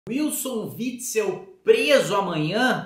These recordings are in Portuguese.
Wilson Witzel preso amanhã?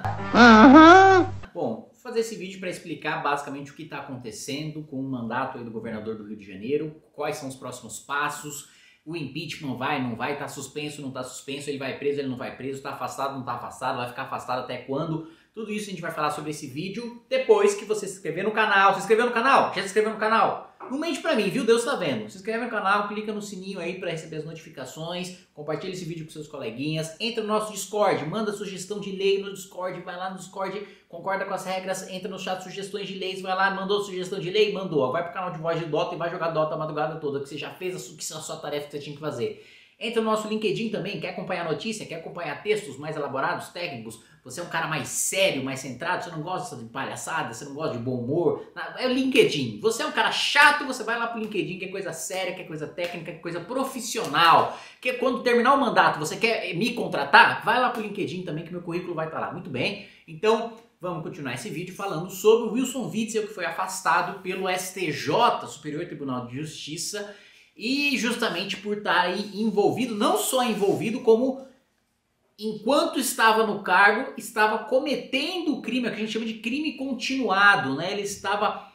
Bom, vou fazer esse vídeo para explicar basicamente o que está acontecendo com o mandato aí do governador do Rio de Janeiro, quais são os próximos passos, o impeachment vai, não vai, está suspenso, não está suspenso, ele vai preso, ele não vai preso, está afastado, não está afastado, vai ficar afastado até quando? Tudo isso a gente vai falar sobre esse vídeo depois que você se inscrever no canal. Se inscreveu no canal? Já se inscreveu no canal? Não mente pra mim, viu? Deus tá vendo. Se inscreve no canal, clica no sininho aí pra receber as notificações, compartilha esse vídeo com seus coleguinhas, entra no nosso Discord, manda sugestão de lei no Discord, vai lá no Discord, concorda com as regras, entra no chat sugestões de leis, vai lá, mandou sugestão de lei, mandou. Vai pro canal de voz de Dota e vai jogar Dota a madrugada toda, que você já fez a sua tarefa que você tinha que fazer. Entra no nosso LinkedIn também, quer acompanhar notícia, quer acompanhar textos mais elaborados, técnicos, você é um cara mais sério, mais centrado, você não gosta de palhaçada, você não gosta de bom humor, é o LinkedIn. Você é um cara chato, você vai lá pro LinkedIn, que é coisa séria, que é coisa técnica, que é coisa profissional, que quando terminar o mandato você quer me contratar, vai lá pro LinkedIn também que meu currículo vai estar lá. Muito bem, então vamos continuar esse vídeo falando sobre o Wilson Witzel, que foi afastado pelo STJ, Superior Tribunal de Justiça, e justamente por estar aí envolvido, não só envolvido, como enquanto estava no cargo, estava cometendo o crime, que a gente chama de crime continuado, né? Ele estava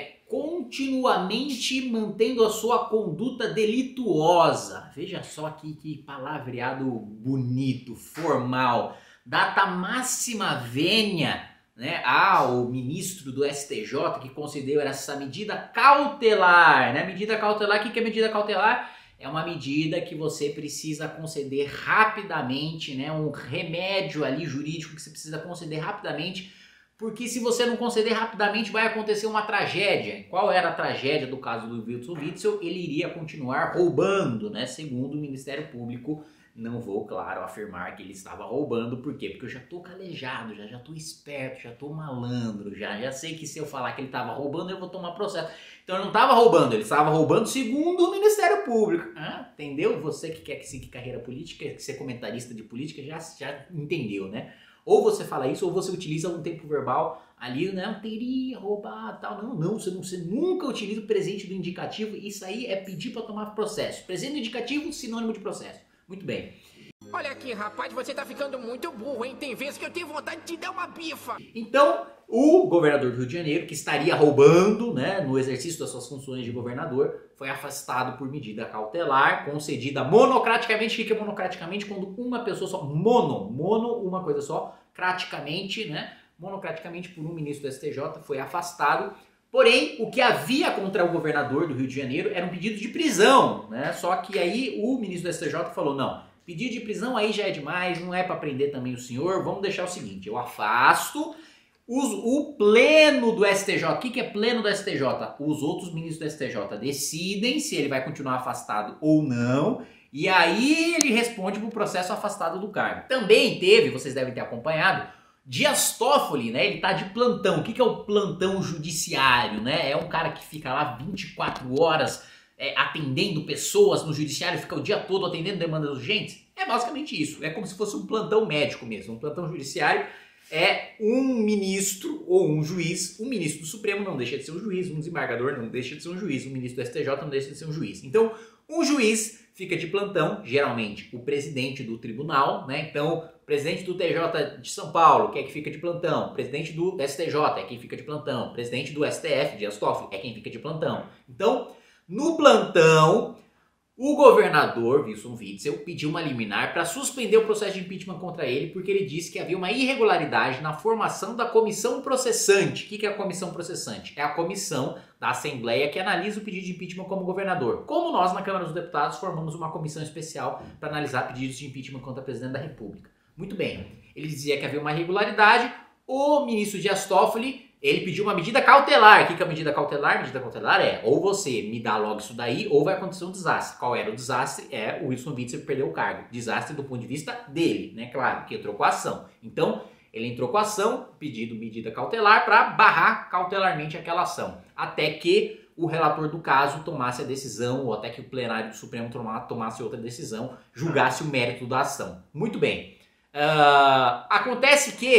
continuamente mantendo a sua conduta delituosa. Veja só aqui que palavreado bonito, formal, data máxima vênia, né, ao ministro do STJ que considerou essa medida cautelar, né? Medida cautelar, o que é medida cautelar? É uma medida que você precisa conceder rapidamente, né? Um remédio ali jurídico que você precisa conceder rapidamente, porque se você não conceder rapidamente vai acontecer uma tragédia. Qual era a tragédia do caso do Wilson Witzel? Ele iria continuar roubando, né? Segundo o Ministério Público. Não vou, claro, afirmar que ele estava roubando, por quê? Porque eu já tô calejado, já tô esperto, já tô malandro, já sei que se eu falar que ele estava roubando, eu vou tomar processo. Então ele não estava roubando, ele estava roubando segundo o Ministério Público. Entendeu? Você que quer seguir carreira política, quer ser comentarista de política, já entendeu, né? Ou você fala isso, ou você utiliza um tempo verbal ali, né? Teria roubado, tal. Não, você nunca utiliza o presente do indicativo, isso aí é pedir para tomar processo. Presente do indicativo, sinônimo de processo. Muito bem. Olha aqui, rapaz, você tá ficando muito burro, hein? Tem vezes que eu tenho vontade de te dar uma bifa. Então, o governador do Rio de Janeiro, que estaria roubando, né, no exercício das suas funções de governador, foi afastado por medida cautelar, concedida monocraticamente. O que é monocraticamente? Quando uma pessoa só, uma coisa só, craticamente, né, monocraticamente por um ministro do STJ, foi afastado. Porém, o que havia contra o governador do Rio de Janeiro era um pedido de prisão, né? Só que aí o ministro do STJ falou, não, pedido de prisão aí já é demais, não é para prender também o senhor, vamos deixar o seguinte, eu afasto o pleno do STJ. O que é pleno do STJ? Os outros ministros do STJ decidem se ele vai continuar afastado ou não, e aí ele responde para o processo afastado do cargo. Também teve, vocês devem ter acompanhado, Dias Toffoli, né? Ele tá de plantão. O que é o plantão judiciário, né? É um cara que fica lá 24 horas atendendo pessoas no judiciário, fica o dia todo atendendo demandas urgentes. É basicamente isso. É como se fosse um plantão médico mesmo. Um plantão judiciário é um ministro ou um juiz. Um ministro do Supremo não deixa de ser um juiz, um desembargador não deixa de ser um juiz, um ministro do STJ não deixa de ser um juiz. Então, um juiz fica de plantão, geralmente o presidente do tribunal, né? Então, o presidente do TJ de São Paulo, que é quem fica de plantão, o presidente do STJ é quem fica de plantão, o presidente do STF, Dias Toffoli, é quem fica de plantão. Então, no plantão, o governador Wilson Witzel pediu uma liminar para suspender o processo de impeachment contra ele, porque ele disse que havia uma irregularidade na formação da comissão processante. O que é a comissão processante? É a comissão da Assembleia que analisa o pedido de impeachment como governador. Como nós, na Câmara dos Deputados, formamos uma comissão especial para analisar pedidos de impeachment contra o presidente da República. Muito bem, ele dizia que havia uma irregularidade, o ministro Dias Toffoli, ele pediu uma medida cautelar. O que é a medida cautelar? A medida cautelar é, ou você me dá logo isso daí, ou vai acontecer um desastre. Qual era o desastre? É o Wilson Witzel perdeu o cargo. Desastre do ponto de vista dele, né? Claro, que entrou com a ação. Então, ele entrou com a ação, pedido medida cautelar, para barrar cautelarmente aquela ação. Até que o relator do caso tomasse a decisão, ou até que o plenário do Supremo tomasse outra decisão, julgasse o mérito da ação. Muito bem. Acontece que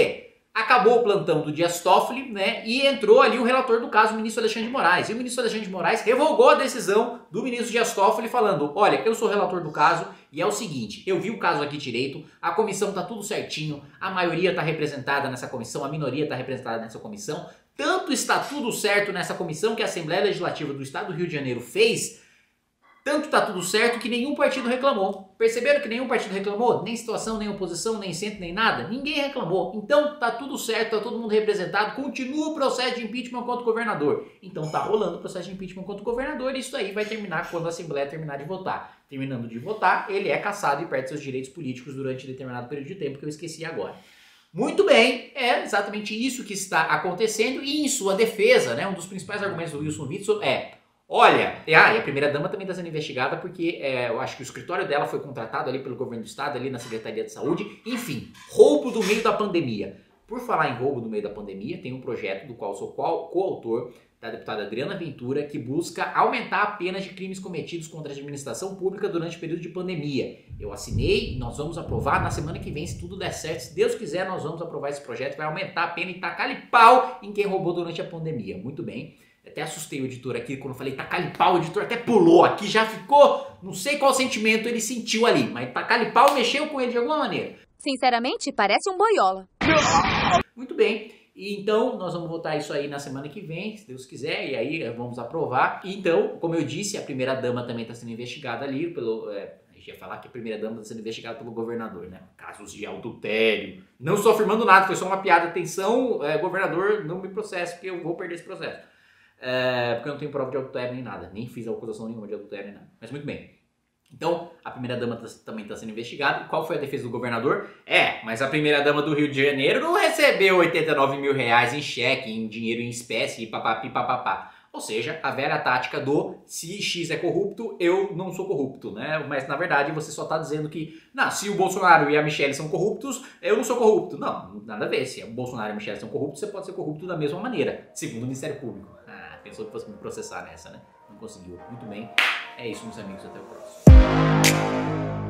acabou o plantão do Dias Toffoli, né, e entrou ali o relator do caso, o ministro Alexandre de Moraes. E o ministro Alexandre de Moraes revogou a decisão do ministro Dias Toffoli falando, olha, eu sou relator do caso e é o seguinte, eu vi o caso aqui direito, a comissão tá tudo certinho, a maioria tá representada nessa comissão, a minoria tá representada nessa comissão, tanto está tudo certo nessa comissão que a Assembleia Legislativa do Estado do Rio de Janeiro fez, tanto tá tudo certo que nenhum partido reclamou. Perceberam que nenhum partido reclamou? Nem situação, nem oposição, nem centro, nem nada. Ninguém reclamou. Então tá tudo certo, tá todo mundo representado. Continua o processo de impeachment contra o governador. Então tá rolando o processo de impeachment contra o governador e isso aí vai terminar quando a Assembleia terminar de votar. Terminando de votar, ele é cassado e perde seus direitos políticos durante determinado período de tempo que eu esqueci agora. Muito bem, é exatamente isso que está acontecendo e em sua defesa, né, um dos principais argumentos do Wilson Witzel é: olha, e a primeira-dama também está sendo investigada porque eu acho que o escritório dela foi contratado ali pelo governo do estado, ali na Secretaria de Saúde. Enfim, roubo do meio da pandemia. Por falar em roubo do meio da pandemia, tem um projeto do qual sou coautor, da deputada Adriana Ventura, que busca aumentar a pena de crimes cometidos contra a administração pública durante o período de pandemia. Eu assinei e nós vamos aprovar na semana que vem, se tudo der certo. Se Deus quiser, nós vamos aprovar esse projeto, vai aumentar a pena e tacar-lhe pau em quem roubou durante a pandemia. Muito bem. Até assustei o editor aqui, quando eu falei tacar-lhe pau, o editor até pulou aqui, já ficou, não sei qual sentimento ele sentiu ali, mas tacar-lhe pau mexeu com ele de alguma maneira. Sinceramente, parece um boiola. Muito bem, e então nós vamos votar isso aí na semana que vem, se Deus quiser, e aí vamos aprovar. Então, como eu disse, a primeira-dama também está sendo investigada ali pelo... a gente ia falar que a primeira-dama está sendo investigada pelo governador, né? Casos de adultério. Não estou afirmando nada, foi só uma piada. Atenção, governador, não me processe, porque eu vou perder esse processo. Porque eu não tenho prova de adultério nem nada, nem fiz acusação nenhuma de adultério nem nada. Mas muito bem. Então, a primeira-dama também está sendo investigada. Qual foi a defesa do governador? Mas a primeira-dama do Rio de Janeiro não recebeu 89 mil reais em cheque, em dinheiro em espécie, papapi, papapá. Ou seja, a velha tática do se X é corrupto, eu não sou corrupto, né? Mas na verdade você só está dizendo que, não, se o Bolsonaro e a Michelle são corruptos, eu não sou corrupto. Não, nada a ver. Se o Bolsonaro e a Michelle são corruptos, você pode ser corrupto da mesma maneira, segundo o Ministério Público. Pensou que fosse me processar nessa, né? Não conseguiu. Muito bem. É isso, meus amigos. Até o próximo.